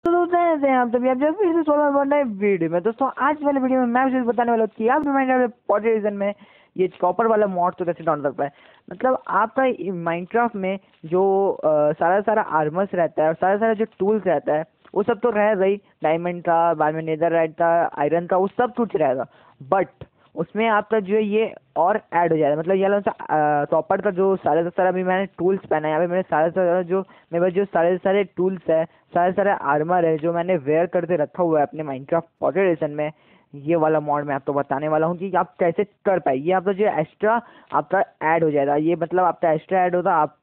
तो दोस्तों ऐसे हैं आप सभी आप जब फिर से 16 बन रहे वीडियो में। दोस्तों आज वाले वीडियो में मैं आपसे बताने वाला हूँ कि आप माइनक्राफ्ट पॉडरेशन में ये कॉपर वाला मॉड तो कैसे डाउनलोड कर पाए। मतलब आपका माइनक्राफ्ट में जो सारा सारा आर्मर्स रहता है और सारा सारा जो टूल्स रहता है वो सब तो रह रही, डायमंड था, बाद में नेदरराइट था, आयरन था, वो सब कुछ रहेगा। बट उसमें आपका जो है ये और ऐड हो जाएगा। मतलब ये वाला टॉपर का जो सारे का सारा भी मैंने टूल्स पहना है, यहाँ पे मैंने सारे सारा जो मेरे पास जो सारे सारे टूल्स है, सारे सारे आर्मर है जो मैंने वेयर करके रखा हुआ है अपने माइनक्राफ्ट पॉकेट एडिशन में। ये वाला मॉड मैं आपको बताने वाला हूँ कि आप कैसे कर पाए। ये आपका जो एक्स्ट्रा आपका ऐड हो जाएगा। ये मतलब आपका एक्स्ट्रा ऐड होगा, आप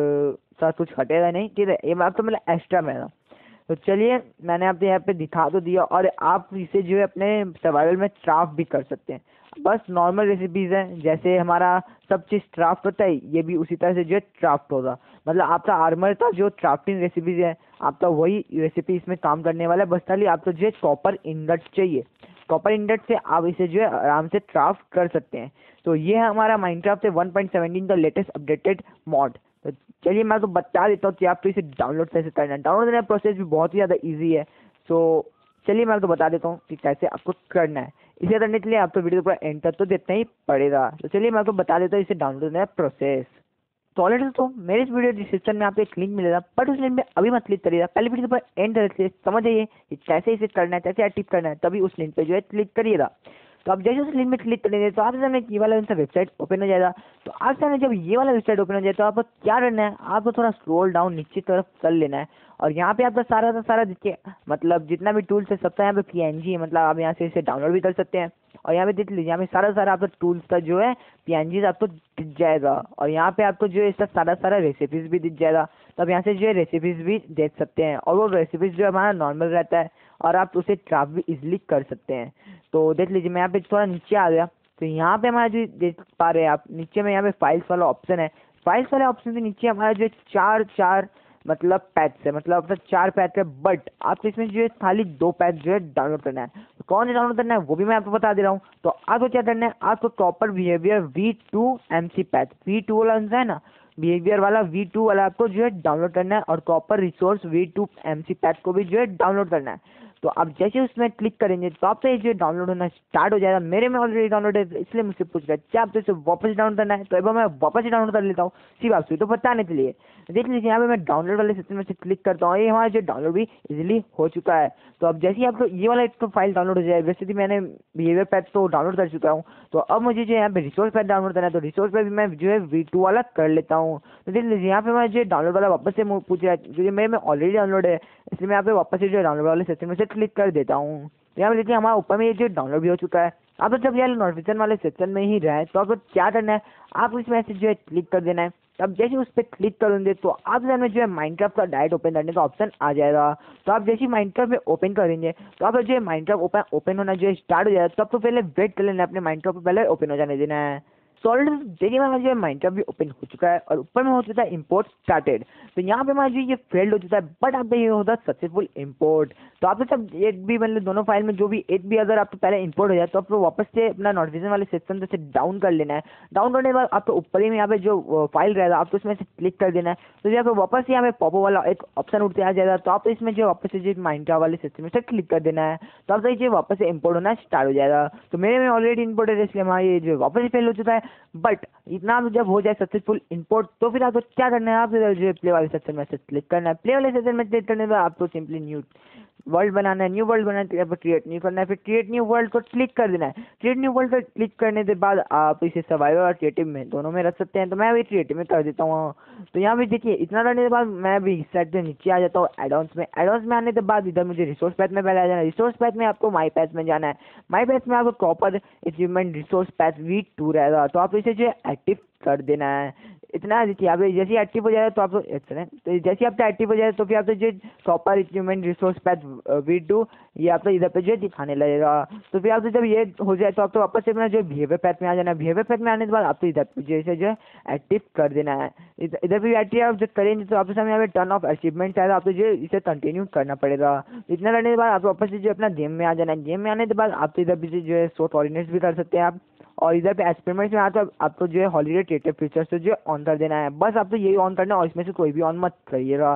साथ कुछ हटेगा नहीं, ठीक है। ये आपका मतलब एक्स्ट्रा मेरा। तो चलिए मैंने आपको यहाँ पे दिखा तो दिया, और आप इसे जो है अपने सर्वाइवल में क्राफ्ट भी कर सकते हैं। बस नॉर्मल रेसिपीज है, जैसे हमारा सब चीज़ क्राफ्ट होता है, ये भी उसी तरह से जो है क्राफ्ट होगा। मतलब आपका आर्मर का जो क्राफ्टिंग रेसिपीज है, आपका वही रेसिपी इसमें काम करने वाला है। बस खाली आपको जो है कॉपर इंगट चाहिए। कॉपर इंगट से आप इसे जो है आराम से क्राफ्ट कर सकते हैं। तो ये है हमारा माइनक्राफ्ट से 1.17 का लेटेस्ट अपडेटेड मॉड। तो चलिए मैं तो बता देता हूँ कि आपको इसे डाउनलोड कैसे करना है। डाउनलोड करने का प्रोसेस भी बहुत ही ज़्यादा ईजी है। सो चलिए मैं तो बता देता हूँ कि कैसे आपको करना है। इसे करने के लिए आपको वीडियो को पूरा एंड तक तो देखना ही पड़ेगा। तो चलिए मैं आपको बता देता हूँ इसे डाउनलोड करने का प्रोसेस। तो ऑलरेडी तो मेरे इस वीडियो डिस्क्रिप्शन में आपको एक लिंक मिलेगा, बट उस लिंक में अभी मत क्लिक करिएगा। पहले वीडियो पर एंड तक समझ जाइए कि कैसे इसे करना है, कैसे एक्टिव करना है, तभी उस लिंक पे जो है क्लिक करिएगा। तो आप जैसे उस लिंक में क्लिक करेंगे तो आपके सामने ये वाला उनका वेबसाइट ओपन हो जाएगा। तो आपके सामने जब ये वाला वेबसाइट ओपन हो जाए तो आपको क्या करना है, आपको थोड़ा स्क्रॉल डाउन नीचे तरफ कर लेना है। और यहाँ पे आपका सारा का सारा देखिए, मतलब जितना भी टूल्स है सबका यहाँ पे PNG है। मतलब आप यहाँ से इसे डाउनलोड भी कर सकते हैं। और यहाँ पे देख लीजिए, यहाँ पे सारा सारा आपका टूल्स का जो है PNG आपको दिख जाएगा। और यहाँ पे आपको जो है इसका सारा सारा रेसिपीज भी दिख जाएगा। तो आप यहाँ से जो है रेसिपीज भी देख सकते हैं, और वो रेसिपीज जो हमारा नॉर्मल रहता है, और आप उसे क्राफ्ट भी इजिली कर सकते हैं। तो देख लीजिए मैं यहाँ पे थोड़ा नीचे आ गया, तो यहाँ पे हमारा जो देख पा रहे हैं आप नीचे में, यहाँ पे फाइल्स वाला ऑप्शन है। फाइल्स वाले ऑप्शन के नीचे हमारा जो चार चार मतलब पैथ्स है, मतलब अपना 4 पैथ है। बट आपको इसमें जो है खाली 2 पैथ जो है डाउनलोड करना है। तो कौन सा डाउनलोड करना है वो भी मैं आपको बता दे रहा हूँ। तो आपको क्या करना है, आपको proper behaviour V2 MC path, V2 वाला है ना, बिहेवियर वाला V2 वाला आपको जो है डाउनलोड करना है। और proper resource V2 MC path को भी जो है डाउनलोड करना है। तो आप जैसे उसमें क्लिक करेंगे तो आपसे ये जो डाउनलोड होना स्टार्ट हो जाएगा। मेरे में ऑलरेडी डाउनलोड है, इसलिए मुझसे पूछ रहा है क्या आपको इसे वापस डाउनलोड करना है। तो अब मैं वापस ही डाउनलोड कर लेता हूँ, सिर्फ आपसे तो बताने के लिए। देख लीजिए यहाँ पे मैं डाउनलोड वाले सेक्शन में से क्लिक करता हूँ, ये हमारा जो डाउनलोड भी इजीली हो चुका है। तो अब जैसे ही आपको ये वाला एक तो फाइल डाउनलोड हो जाए, वैसे भी मैंने बिहेवियर पैथ तो डाउनलोड कर चुका हूँ। तो अब मुझे जो यहाँ पे रिसोर्स पैथ डाउनलोड करना है, तो रिसोर्स पैथ भी मैं जो है V2 वाला कर लेता हूँ। तो देख लीजिए यहाँ पे मैं जो डाउनलोड वाला वापस से पूछ रहा है, क्योंकि मेरे में ऑलरेडी डाउनलोड है, इसलिए मैं यहाँ पे वापस से जो डाउनलोड वाले सेक्शन में से क्लिक कर देता हूँ। तो यहाँ पे देखिए हमारा ऊपर में ये जो डाउनलोड भी हो चुका है। अब तो जब यार नोटिफिकेशन वाले सेक्शन में ही रहे तो आपको क्या करना है, आप इसमें से जो है क्लिक कर देना है। अब जैसे उस पर क्लिक करेंगे तो आप में जो है माइनक्राफ्ट का डायरेक्ट ओपन करने का ऑप्शन आ जाएगा। तो आप जैसे माइनक्राफ्ट में ओपन करेंगे तो आप जो है माइनक्राफ्ट ओपन होना जो है स्टार्ट हो जाएगा। तो आपको पहले वेट कर लेना है, अपने माइनक्राफ्ट पहले ओपन हो जाने देना है। सॉलिड देखिए हमारा जो है माइनक्राफ्ट भी ओपन हो चुका है, और ऊपर में हो चुका है इंपोर्ट स्टार्टेड। तो यहाँ पे हमारा जो ये फेल्ड हो चुका है, बट आप पे ये होता है सक्सेसफुल इंपोर्ट। तो आपको सब एक भी मतलब दोनों फाइल में जो भी एक भी अगर आपको पहले इंपोर्ट हो जाए तो आपको वापस से अपना नोटिफिकेशन वाले सेक्शन से डाउन कर लेना है। डाउन करने के बाद आपको ऊपर ही में यहाँ पे जो फाइल रहेगा आपको उसमें से क्लिक कर देना है। तो यहाँ पे वापस यहाँ पे पॉपअप वाला एक ऑप्शन उठते आ जाएगा। तो आप इसमें जो वापस से जो माइनक्राफ्ट वाले सेक्शन में से क्लिक कर देना है। तो आपका ये वापस से इंपोर्ट होना स्टार्ट हो जाएगा। तो मेरे में ऑलरेडी इंपोर्ट है, इसलिए हमारा ये जो वापस ही फेल हो चुका है। बट इतना जब हो जाए सक्सेसफुल इंपोर्ट तो फिर आपको क्या करना है, आपको जो प्ले वाले सेक्शन में से क्लिक करना है। प्ले वाले सेक्शन में क्लिक करने के बाद आपको सिंपली न्यू वर्ल्ड बनाना है। न्यू वर्ल्ड बनाने के बाद क्रिएट न्यू करना है, फिर क्रिएट न्यू वर्ल्ड को क्लिक कर देना है। क्रिएट न्यू वर्ल्ड पर क्लिक करने के बाद आप इसे सर्वाइवल और क्रिएटिव में दोनों में रख सकते हैं। तो मैं अभी क्रिएटिव में कर देता हूँ। तो यहाँ पे देखिए इतना करने के बाद मैं अभी इस साइड से नीचे आ जाता हूँ एडॉन्स में। एडॉन्स में आने के बाद इधर मुझे रिसोर्स पैथ में पहले आ जाना है। रिसोर्स पैथ में आपको माई पैथ में जाना है। माई पैथ में आपको proper achievement resource path V2 रहेगा। तो आप इसे जो एक्टिव कर देना है। इतना देखिए आप जैसे ही एक्टिव हो जाए तो आप तो जैसे ही आपका एक्टिव हो जाए तो फिर आपको जो proper achievement resource path V2 ये आपको इधर पे जो है दिखाने लगेगा। तो फिर आपको जब ये हो जाए तो आपको वापस से अपना जो बिहेवियर पैथ में आ जाना है। बिहेवियर पैथ में आने के बाद आपको इधर जैसे जो है एक्टिव कर देना है। इधर भी एक्टिव आप जब करेंगे तो आपके सामने यहाँ पे टर्न ऑफ अचीवमेंट आएगा, आपको जो इसे कंटिन्यू करना पड़ेगा। इतना करने के बाद आप वापस से जो अपना गेम में आ जाना है। गेम में आने के बाद आप इधर भी जो है शो कोऑर्डिनेट्स भी कर सकते हैं आप। और इधर पे एक्सपेरिमेंट्स में आता है आपको जो है हॉलीडे क्रिएटिव फीचर्स से जो ऑन कर देना है। बस आपको यही ऑन करना है, और इसमें से कोई भी ऑन मत करिएगा।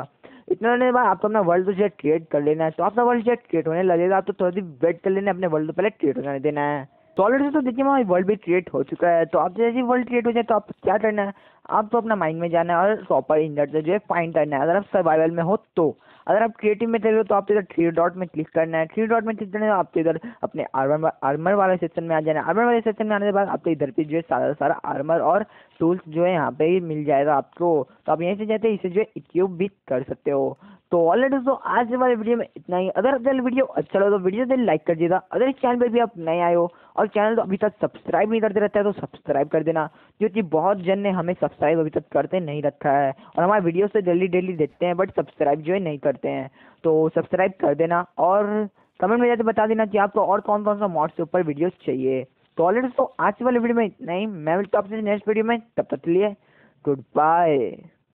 इतना होने के बाद आपको अपना वर्ल्ड तो जेट क्रिएट कर लेना है। तो अपना वर्ल्ड जेट क्रिएट होने लगेगा, आप तो थोड़ी देर वेट कर लेना, अपने वर्ल्ड तो पहले क्रिएट हो जाने देना है। तो ऑलरेडी तो देखिए हमारा वर्ल्ड भी क्रिएट हो चुका है। तो आप जैसे वर्ल्ड क्रिएट हो जाए तो आप क्या करना है, आपको अपना माइंड में जाना है और प्रॉपर इंजर्ट से जो है फाइंड करना है। अगर आप सर्वाइवल में हो तो, अगर आप क्रिएटिव में चल रहे हो तो आपको इधर थ्री डॉट में क्लिक करना है। थ्री डॉट में क्लिक करना है आपको इधर अपने आर्मर वाले सेक्शन में आ जाना है। आर्मर वाले सेक्शन में आने के बाद आपको इधर पे जो है सारा आर्मर और टूल्स जो है यहाँ पे ही मिल जाएगा आपको। तो आप यहीं से जाते इसे जो है इक्विप भी कर सकते हो। तो ऑलरेडी तो आज वाले वीडियो में इतना ही। अगर आपको वीडियो अच्छा लगा तो वीडियो से लाइक कर दीजिएगा। अगर इस चैनल पे भी आप नए आए हो और चैनल तो अभी तक सब्सक्राइब नहीं करते रहता है तो सब्सक्राइब कर देना, क्योंकि बहुत जन ने हमें सब्सक्राइब अभी तक करते नहीं रखा है और हमारे वीडियो से डेली देखते हैं बट सब्सक्राइब जो है नहीं करते हैं। तो सब्सक्राइब कर देना और कमेंट में जाके बता देना कि आपको और कौन कौन सा मॉड्स के ऊपर वीडियोस चाहिए। तो ऑलरेडी तो आज वाले वीडियो में इतना ही। मैं मिलता हूँ आपसे नेक्स्ट वीडियो में, तब तक के लिए गुड बाय।